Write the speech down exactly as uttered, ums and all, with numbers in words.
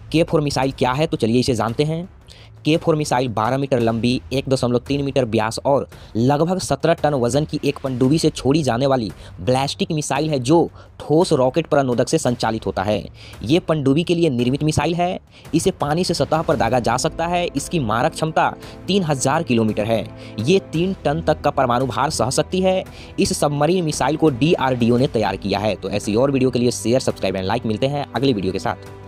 के four missile क्या है, तो चलिए इसे जानते हैं। के फोर मिसाइल बारह मीटर लंबी, एक दशमलव तीन मीटर व्यास और लगभग सत्रह टन वजन की एक पनडुब्बी से छोड़ी जाने वाली बैलिस्टिक मिसाइल है जो ठोस रॉकेट परनोदक से संचालित होता है। ये पनडुब्बी के लिए निर्मित मिसाइल है। इसे पानी से सतह पर दागा जा सकता है। इसकी मारक क्षमता तीन हजार किलोमीटर है। ये तीन टन तक का परमाणु भार सह सकती है। इस सबमरीन मिसाइल को डी आर डी ओ ने तैयार किया है। तो ऐसी और वीडियो के लिए शेयर, सब्सक्राइब एंड लाइक। मिलते हैं अगली वीडियो के साथ।